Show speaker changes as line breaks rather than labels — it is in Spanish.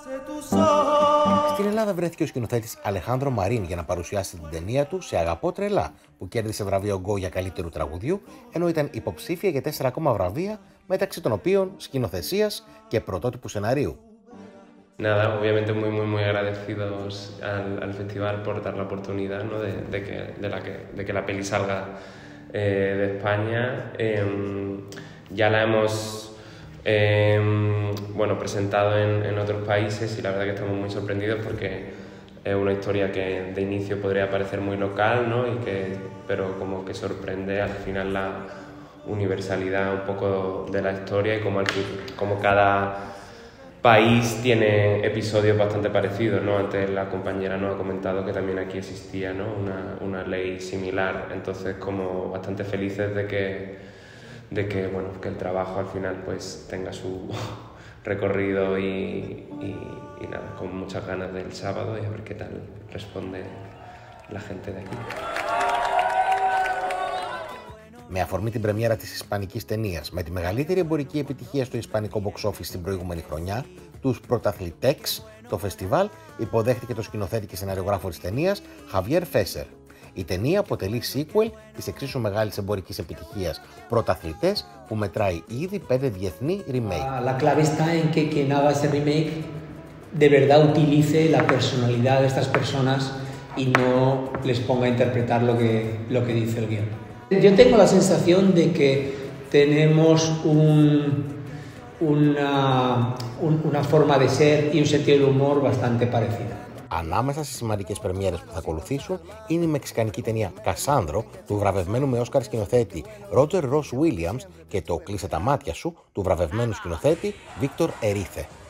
Στην Ελλάδα βρέθηκε ο σκηνοθέτης Αλεχάνδρο Μαρίν για να παρουσιάσει την ταινία του «Σε αγαπώ τρελά», που κέρδισε βραβείο Γκο για καλύτερου τραγουδιού, ενώ ήταν υποψήφια για 4 ακόμα βραβεία, μεταξύ των οποίων σκηνοθεσίας και πρωτότυπου σεναρίου.
Nada, obviamente muy agradecidos al festival por dar la oportunidad, ¿no? de que la peli salga de España. Ya la hemos presentado en otros países y la verdad que estamos muy sorprendidos porque es una historia que de inicio podría parecer muy local, ¿no? Pero como que sorprende al final la universalidad un poco de la historia y como cada país tiene episodios bastante parecidos, ¿no? Antes la compañera nos ha comentado que también aquí existía, ¿no? una ley similar, entonces como bastante felices de que el trabajo al final pues tenga su recorrido y nada, con muchas ganas del sábado y a ver qué tal responde la gente de aquí.
Με αφορμή την πρεμιέρα της ισπανικής ταινίας με τη μεγαλύτερη εμπορική επιτυχία στο ισπανικό box office την προηγούμενη χρονιά, τους Πρωταθλητές, το φεστιβάλ υποδέχτηκε το σκηνοθέτη και σεναριογράφο της ταινίας Javier Fesser. Η ταινία αποτελεί sequel της εξίσου μεγάλης εμπορικής επιτυχίας Πρωταθλητές, που μετράει ήδη 5 διεθνή remake.
La clave está en que quien haga ese remake de verdad utilice la personalidad de estas personas y no les ponga a interpretar lo que dice el guión. Yo tengo la sensación de que tenemos una forma de ser y un sentido del humor bastante parecida.
Ανάμεσα στις σημαντικές πρεμιέρες που θα ακολουθήσουν είναι η μεξικανική ταινία «Κασάνδρο» του βραβευμένου με Όσκαρ σκηνοθέτη Ρότζερ Ρος Βίλιαμς και το «Κλείσε τα μάτια σου» του βραβευμένου σκηνοθέτη Βίκτορ Ερίθε.